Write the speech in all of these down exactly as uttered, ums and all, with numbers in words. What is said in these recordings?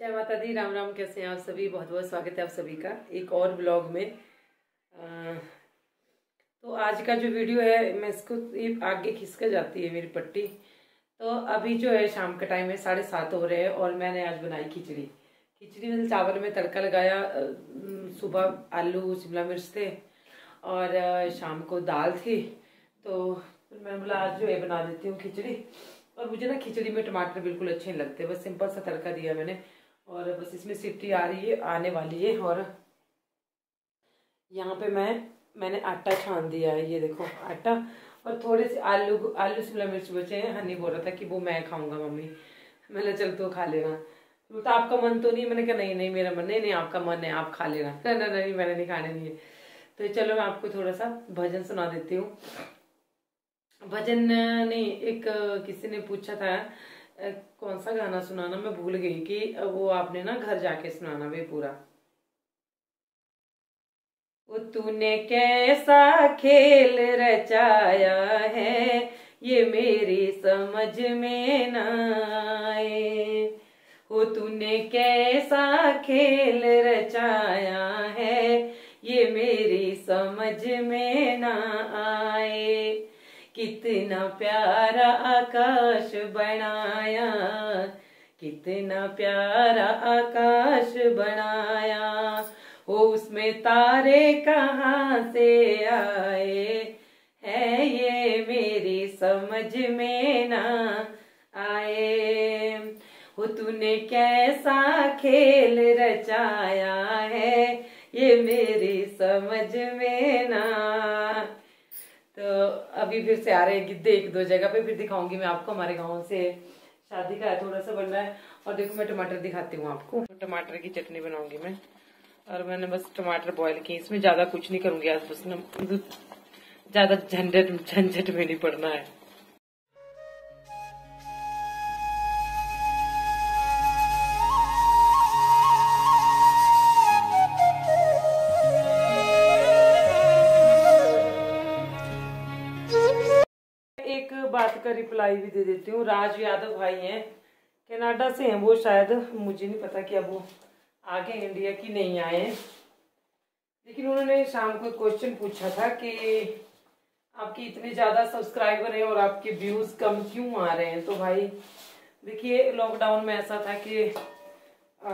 जय माता दी, राम राम। कैसे हैं आप सभी? बहुत बहुत स्वागत है आप सभी का एक और ब्लॉग में। आ, तो आज का जो वीडियो है, मैं इसको ये आगे खिसक जाती है मेरी पट्टी। तो अभी जो है शाम का टाइम है, साढ़े सात हो रहे हैं और मैंने आज बनाई खिचड़ी। खिचड़ी मतलब चावल में तड़का लगाया। सुबह आलू शिमला मिर्च थे और शाम को दाल थी, तो फिर मैंने बोला आज जो है बना देती हूँ खिचड़ी। और मुझे ना खिचड़ी में टमाटर बिल्कुल अच्छे नहीं लगते, बस सिंपल सा तड़का दिया मैंने और बस इसमें सीटी आ रही है, आने वाली है। और यहाँ पे मैं मैंने आटा छान दिया है, ये देखो आटा। और थोड़े से आलू आलू शिमला मिर्च बचे हैं। हनी बोल रहा था कि वो मैं खाऊंगा मम्मी, मैंने चल तो खा लेना। तो आपका मन तो नहीं? मैंने कहा नहीं नहीं मेरा मन नहीं। नहीं आपका मन है, आप खा लेना। नहीं नहीं नहीं मैंने नहीं खाने नहीं है। तो चलो मैं आपको थोड़ा सा भजन सुना देती हूँ। भजन नहीं, एक किसी ने पूछा था कौन सा गाना सुनाना, मैं भूल गई कि वो आपने ना घर जाके सुनाना भाई पूरा। वो तूने कैसा खेल रचाया है, ये मेरी समझ में ना आए। वो तूने कैसा खेल रचाया है, ये मेरी समझ में ना आए। कितना प्यारा आकाश बनाया, कितना प्यारा आकाश बनाया। वो उसमें तारे कहाँ से आए, है ये मेरी समझ में ना आए। वो तूने कैसा खेल रचाया है, ये मेरी समझ में ना। तो अभी फिर से आ रहे हैं गिद्धे एक दो जगह पे, फिर दिखाऊंगी मैं आपको। हमारे गांव से शादी का है, थोड़ा सा बन रहा है। और देखो मैं टमाटर दिखाती हूँ आपको। तो टमाटर की चटनी बनाऊंगी मैं, और मैंने बस टमाटर बॉईल किए। इसमें ज्यादा कुछ नहीं करूंगी आज, बस ना ज्यादा झंझट झंझट में नहीं पड़ना है। एक बात का रिप्लाई भी दे देती हूँ। राज यादव भाई हैं, कनाडा से हैं वो, शायद मुझे नहीं पता कि अब वो आ गए इंडिया की नहीं आए। लेकिन उन्होंने शाम को क्वेश्चन पूछा था कि आपके इतने ज्यादा सब्सक्राइबर हैं और आपके व्यूज कम क्यों आ रहे हैं। तो भाई देखिए, लॉकडाउन में ऐसा था कि आ,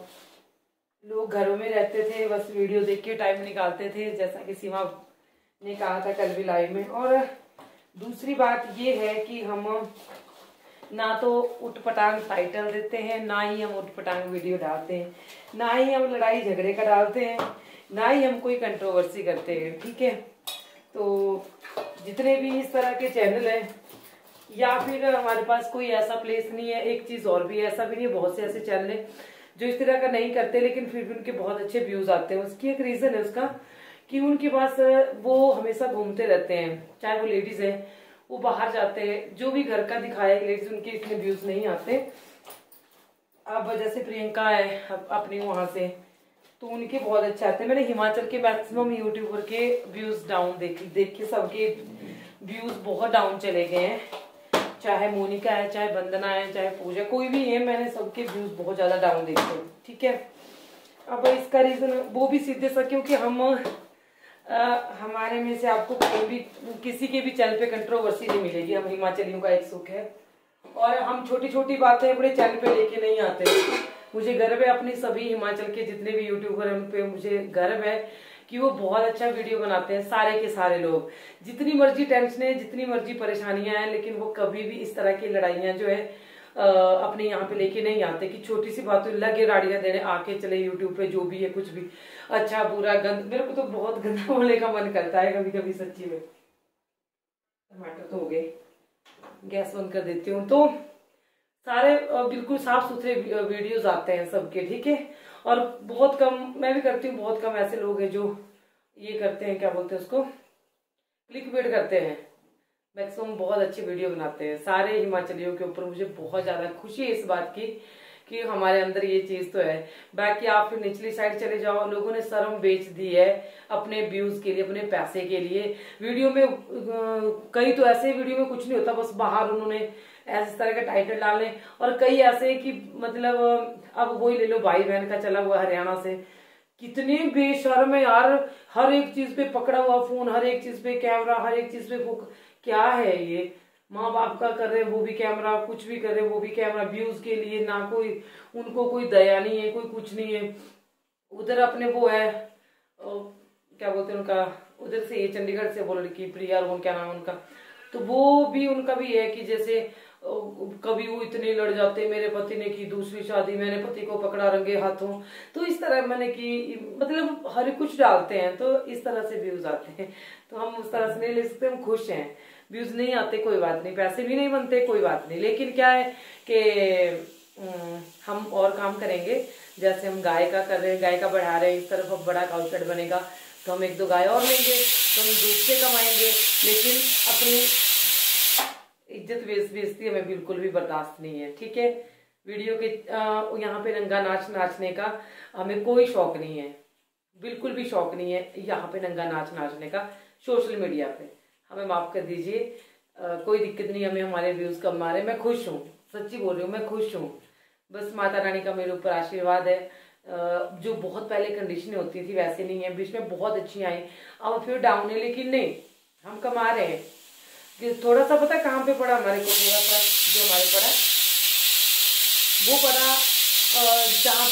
लोग घरों में रहते थे, बस वीडियो देख के टाइम निकालते थे, जैसा कि सीमा ने कहा था कल भी लाइव में। और दूसरी बात ये है कि हम ना तो उठपटांग टाइटल देते हैं, ना ही हम उठपटांग वीडियो डालते हैं, ना ही हम लड़ाई झगड़े का डालते हैं, ना ही हम कोई कंट्रोवर्सी करते हैं। ठीक है, तो जितने भी इस तरह के चैनल हैं, या फिर हमारे पास कोई ऐसा प्लेस नहीं है। एक चीज और भी, ऐसा भी नहीं है, बहुत से ऐसे चैनल हैं जो इस तरह का नहीं करते, लेकिन फिर भी उनके बहुत अच्छे व्यूज आते हैं। उसकी एक रीजन है उसका कि उनके पास वो हमेशा घूमते रहते हैं, चाहे वो लेडीज है, वो बाहर जाते हैं, जो भी घर का दिखाए लेडीज, उनके इतने व्यूज नहीं आते। अब जैसे प्रियंका है अपनी वहां से, तो उनके बहुत अच्छे आते हैं। मैंने हिमाचल के मैक्सिमम यूट्यूबर के व्यूज डाउन देख देख के सबके व्यूज बहुत डाउन चले गए हैं। चाहे मोनिका है, चाहे वंदना है, चाहे पूजा, कोई भी है, मैंने सबके व्यूज बहुत ज्यादा डाउन देखे हैं। ठीक है, अब इसका रीजन वो भी सीधे सा, क्योंकि हम आ, हमारे में से आपको कोई भी किसी के भी चैनल पे कंट्रोवर्सी नहीं मिलेगी। हम हिमाचलियों का एक सुख है, और हम छोटी छोटी बातें अपने चैनल पे लेके नहीं आते। मुझे गर्व है अपनी सभी हिमाचल के जितने भी यूट्यूबर हैं उन पे मुझे गर्व है कि वो बहुत अच्छा वीडियो बनाते हैं, सारे के सारे लोग। जितनी मर्जी टेंशन है, जितनी मर्जी परेशानियां हैं, लेकिन वो कभी भी इस तरह की लड़ाइयां जो है आ, अपने यहाँ पे लेके नहीं आते कि छोटी सी बातों लगे राड़ियां देने आके चले यूट्यूब पे, जो भी है कुछ भी अच्छा बुरा गंद। मेरे को तो बहुत गंदा बोलने का मन करता है कभी कभी सच्ची में। टमाटर तो हो गए, गैस बंद कर देती हूँ। तो सारे बिल्कुल साफ सुथरे वीडियोस आते हैं सबके। ठीक है, और बहुत कम, मैं भी करती हूँ, बहुत कम ऐसे लोग हैं जो ये करते हैं, क्या बोलते हैं उसको, क्लिक बेट करते हैं। मैक्सिमम बहुत अच्छी वीडियो बनाते हैं सारे हिमाचलियों के ऊपर। मुझे बहुत ज्यादा खुशी है इस बात की कि हमारे अंदर ये चीज तो है। बाकी आप फिर निचली साइड चले जाओ, लोगों ने शर्म बेच दी है अपने व्यूज के लिए, अपने पैसे के लिए। वीडियो में कई तो ऐसे वीडियो में कुछ नहीं होता, बस बाहर उन्होंने ऐसे तरह का टाइटल डालें। और कई ऐसे कि मतलब अब वही ले लो, भाई बहन का चला हुआ हरियाणा से, कितने बेशर्म है यार, हर एक चीज पे पकड़ा हुआ फोन, हर एक चीज पे कैमरा, हर एक चीज पे फोक, क्या है ये। माँ बाप का कर रहे वो भी कैमरा, कुछ भी कर रहे वो भी कैमरा, व्यूज के लिए, ना कोई उनको कोई दया नहीं है, कोई कुछ नहीं है। उधर अपने वो है ओ, क्या बोलते हैं उनका, उधर से ये चंडीगढ़ से वो लड़की प्रिया, और क्या नाम है उनका, तो वो भी उनका भी है कि जैसे कभी वो इतने लड़ जाते, मेरे पति ने की दूसरी शादी, मैंने पति को पकड़ा रंगे हाथों, तो इस तरह मैंने की, मतलब हर कुछ डालते हैं, तो इस तरह से व्यूज आते हैं। तो हम उस तरह से नहीं ले सकते, हम खुश हैं। व्यूज नहीं आते कोई बात नहीं, पैसे भी नहीं बनते कोई बात नहीं, लेकिन क्या है कि हम और काम करेंगे। जैसे हम गाय का कर रहे हैं, गाय का बढ़ा रहे हैं, इस तरफ अब बड़ा काउशेड बनेगा तो हम एक दो गाय और लेंगे, तो हम दूध से कमाएंगे। लेकिन अपनी इज्जत बेइज्जती हमें बिल्कुल भी बर्दाश्त नहीं है, ठीक है। वीडियो के यहाँ पे नंगा नाच नाचने का हमें कोई शौक नहीं है, बिल्कुल भी शौक नहीं है यहाँ पे नंगा नाच नाचने का सोशल मीडिया पे, हमें माफ कर दीजिए। कोई दिक्कत नहीं, हमें हमारे व्यूज कम आ रहे, मैं खुश हूँ, सच्ची बोल रही हूँ, मैं खुश हूँ। बस माता रानी का मेरे ऊपर आशीर्वाद है। जो बहुत पहले कंडीशनें होती थी वैसे नहीं है, बीच में बहुत अच्छी आई, अब फिर डाउन है, लेकिन नहीं, हम कमा रहे हैं। कि थोड़ा सा पता कहाँ पे पड़ा हमारे को, थोड़ा सा जो हमारे पड़ा वो पड़ा जहाँ,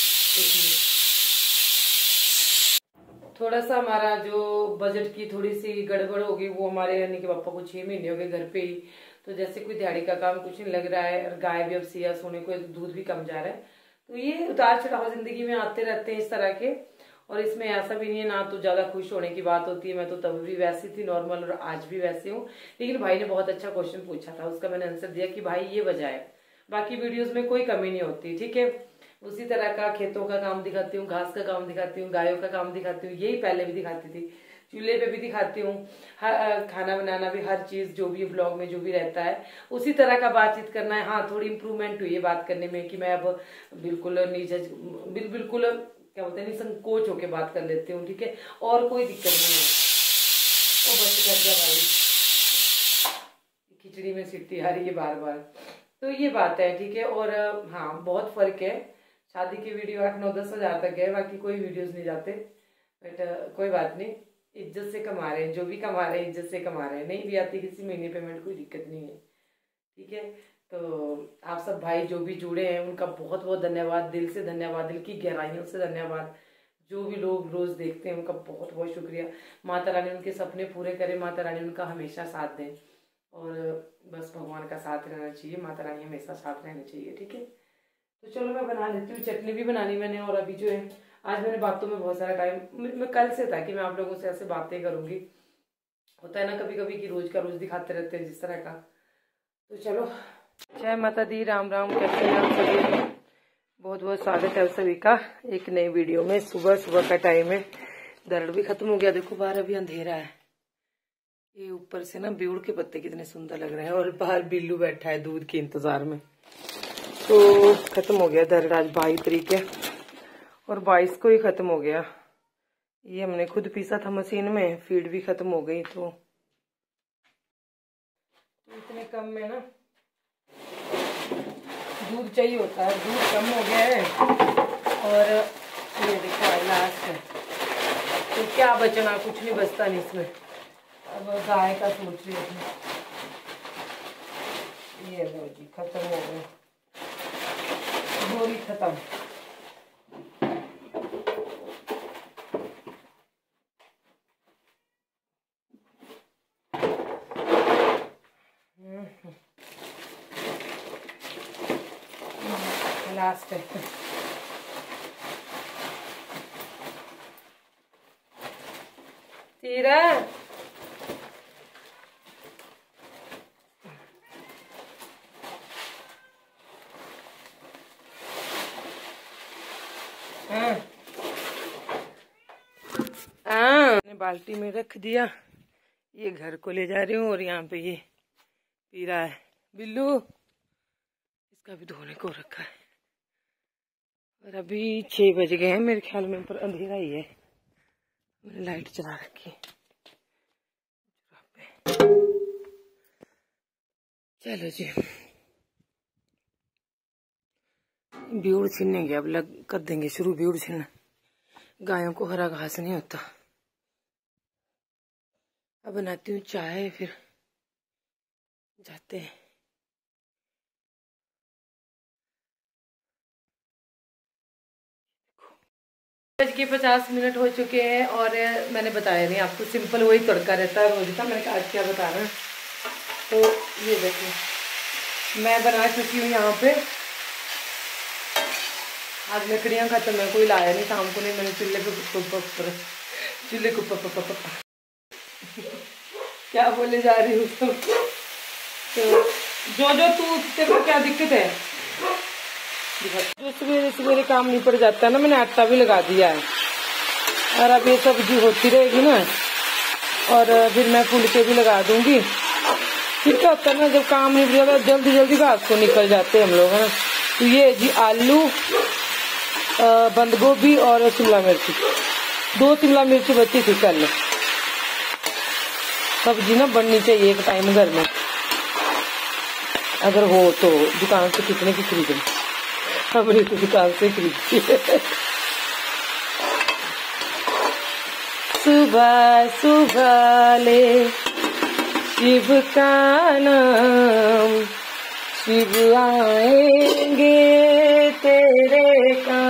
थोड़ा सा हमारा जो बजट की थोड़ी सी गड़बड़ होगी, वो हमारे यानी कि पापा को छह महीने हो गए घर पे ही, तो जैसे कोई दिहाड़ी का काम कुछ नहीं लग रहा है, और गाय भी अब सिया सोने को, दूध भी कम जा रहा है, तो ये उतार चढ़ाव जिंदगी में आते रहते हैं इस तरह के। और इसमें ऐसा भी नहीं है ना तो ज्यादा खुश होने की बात होती है, मैं तो तब भी वैसी थी नॉर्मल, और आज भी वैसे हूँ। लेकिन भाई ने बहुत अच्छा क्वेश्चन पूछा था, उसका मैंने आंसर दिया कि भाई ये वजह है, बाकी वीडियोज में कोई कमी नहीं होती, ठीक है। उसी तरह का खेतों का काम दिखाती हूँ, घास का काम दिखाती हूँ, गायों का काम दिखाती हूँ, यही पहले भी दिखाती थी, चूल्हे पे भी दिखाती हूँ, खाना बनाना भी, हर चीज जो भी ब्लॉग में जो भी रहता है उसी तरह का बातचीत करना है। हाँ, थोड़ी इम्प्रूवमेंट हुई है बात करने में, कि मैं अब बिल्कुल निजज बिल, बिल्कुल क्या बोलते हैं निसंकोच होके बात कर लेती हूँ, ठीक है, और कोई दिक्कत नहीं है। ओ बस कर जा भाई, खिचड़ी में सीटी आ रही है बार बार, तो ये बात है, ठीक है। और हाँ, बहुत फर्क है, शादी की वीडियो आठ नौ दस हजार तक है, बाकी कोई वीडियोस नहीं जाते, बट कोई बात नहीं, इज्जत से कमा रहे हैं, जो भी कमा रहे हैं इज्जत से कमा रहे हैं, नहीं भी आती किसी महीने पेमेंट कोई दिक्कत नहीं है, ठीक है। तो आप सब भाई जो भी जुड़े हैं उनका बहुत बहुत धन्यवाद, दिल से धन्यवाद, दिल की गहराइयों से धन्यवाद। जो भी लोग रोज देखते हैं उनका बहुत बहुत शुक्रिया। माता रानी उनके सपने पूरे करे, माता रानी उनका हमेशा साथ दें, और बस भगवान का साथ रहना चाहिए, माता रानी हमेशा साथ रहना चाहिए, ठीक है। तो चलो मैं बना लेती हूँ, चटनी भी बनानी मैंने, और अभी जो है आज मैंने बातों में बहुत सारा टाइम, मैं कल से था कि मैं आप लोगों से ऐसे बातें करूंगी, होता है ना कभी कभी कि रोज का रोज दिखाते रहते हैं जिस तरह का। तो चलो, जय माता दी, राम राम, कैसे हैं आप सभी, बहुत बहुत स्वागत है आप सभी का एक नई वीडियो में। सुबह सुबह का टाइम है, दर्द भी खत्म हो गया, देखो बाहर अभी अंधेरा है, ये ऊपर से ना ब्यूड़ के पत्ते कितने सुंदर लग रहे हैं, और बाहर बिल्लू बैठा है दूध के इंतजार में। तो खत्म हो गया दर्द, आज बाईस तारीख है और बाईस को ही खत्म हो गया। ये हमने खुद पीसा था मशीन में, फीड भी खत्म हो गई, तो, तो इतने कम में ना दूध चाहिए होता है, दूध कम हो गया है, और ये देखो लास्ट है, तो क्या बचना, कुछ नहीं बचता नहीं इसमें। अब गाय का सोच रही हूँ, ये लो जी खत्म हो गए, बोरी खत्म। लास्ट है, तीरा हाँ हाँ, बाल्टी में रख दिया, ये घर को ले जा रही हूँ, और यहाँ पे ये पी रहा है बिल्लू, इसका भी धोने को रखा है। और अभी छह बज गए हैं मेरे ख्याल में, पर अंधेरा ही है, मैंने लाइट चला रखी है। चलो जी, ब्यूड़ छीनने अब लग कर देंगे शुरू ब्यूड़ छीनना। गायों को हरा घास नहीं होता। अब बनाती हूँ चाय, फिर जाते हैं। बज के पचास मिनट हो चुके हैं और मैंने बताया नहीं आपको, सिंपल वही तड़का रहता है रोज का। मैंने कहा आज क्या बता रहा है, तो ये देखिए मैं बना चुकी हूँ यहाँ पे। आज लकड़ियाँ खत्म है, कोई लाया नहीं शाम को, नहीं मैंने चूल्हे पे चूल्हे को क्या बोले जा रही हूँ। तो जो जो तू तेरे को क्या दिक्कत है, जो सवेरे सवेरे काम नहीं पड़ जाता है ना, मैंने आटा भी लगा दिया है। और अब ये सब्जी होती रहेगी ना, और फिर मैं फुलके भी लगा दूंगी। फिर क्या होता है ना, जब काम नहीं पड़ जाता जल्दी जल्दी घास को निकल जाते हम लोग, है ना। तो ये जी आलू, बंद गोभी और शिमला मिर्च, दो शिमला मिर्च बची थी कल। सब्जी ना बननी चाहिए एक टाइम घर में, अगर हो तो। दुकान से कितने की खरीदनी, हमने तो दुकान से खरीदी। सुबह सुबह ले शिव का नाम, शिव आएंगे तेरे काम।